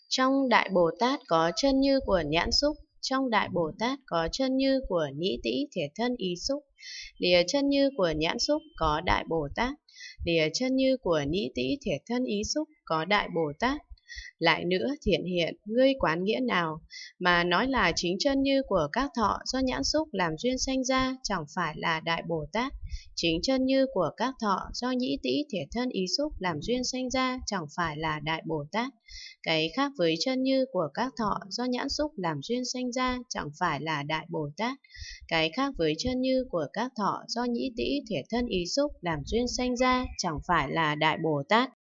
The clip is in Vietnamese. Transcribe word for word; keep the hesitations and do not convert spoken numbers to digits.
Trong Đại Bồ Tát có chân như của nhãn xúc, trong Đại Bồ Tát có chân như của nhĩ tĩ thiệt thân ý xúc. Lìa chân như của nhãn xúc có Đại Bồ Tát, lìa chân như của nhĩ tĩ thiệt thân ý xúc có Đại Bồ Tát. Lại nữa thiện hiện, ngươi quán nghĩa nào mà nói là chính chân như của các thọ do nhãn xúc làm duyên sanh ra chẳng phải là Đại Bồ Tát, chính chân như của các thọ do nhĩ tĩ thiệt thân ý xúc làm duyên sanh ra chẳng phải là Đại Bồ Tát. Cái khác với chân như của các thọ do nhãn xúc làm duyên sanh ra chẳng phải là Đại Bồ Tát. Cái khác với chân như của các thọ do nhĩ tĩ thiệt thân ý xúc làm duyên sanh ra chẳng phải là Đại Bồ Tát.